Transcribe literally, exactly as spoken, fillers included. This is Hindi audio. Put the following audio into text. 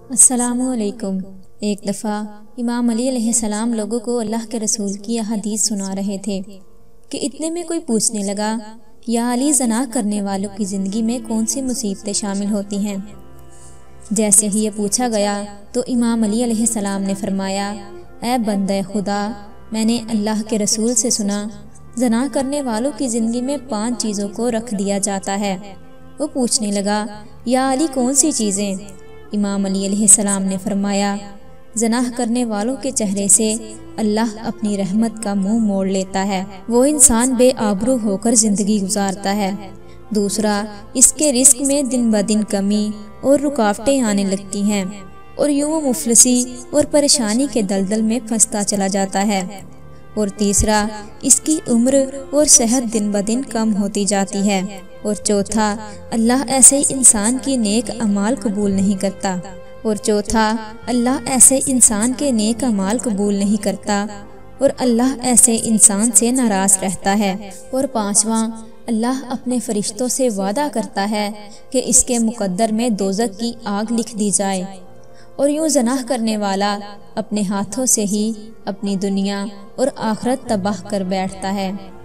अस्सलामुअलैकुम। एक दफ़ा इमाम अली अलैहिस्सलाम लोगों को अल्लाह के रसूल की हदीस सुना रहे थे कि इतने में कोई पूछने लगा, या अली, ज़ना करने वालों की ज़िंदगी में कौन सी मुसीबतें शामिल होती हैं। जैसे ही ये पूछा गया तो इमाम अली अलैहिस्सलाम ने फरमाया, ऐ बंदे खुदा, मैंने अल्लाह के रसूल से सुना, ज़ना करने वालों की ज़िंदगी में पांच चीज़ों को रख दिया जाता है। वो पूछने लगा, या अली, कौन सी चीज़ें। इमाम अली अलैहिस्सलाम ने फरमाया, ज़नाह करने वालों के चेहरे से अल्लाह अपनी रहमत का मुंह मोड़ लेता है, वो इंसान बेआबरू होकर ज़िंदगी गुजारता है। दूसरा, इसके रिस्क में दिन ब दिन कमी और रुकावटें आने लगती हैं और यूं वो मुफलिसी और परेशानी के दलदल में फंसता चला जाता है। और तीसरा, इसकी उम्र और सेहत दिन ब दिन कम होती जाती है। और चौथा, अल्लाह ऐसे इंसान की नेक अमाल कबूल नहीं करता। और चौथा अल्लाह ऐसे इंसान के नेक अमाल कबूल नहीं करता और अल्लाह ऐसे इंसान से नाराज़ रहता है। और पांचवा, अल्लाह अपने फरिश्तों से वादा करता है कि इसके मुकद्दर में दोज़ख की आग लिख दी जाए। और यूं ज़नाह करने वाला अपने हाथों से ही अपनी दुनिया और आखिरत तबाह कर बैठता है।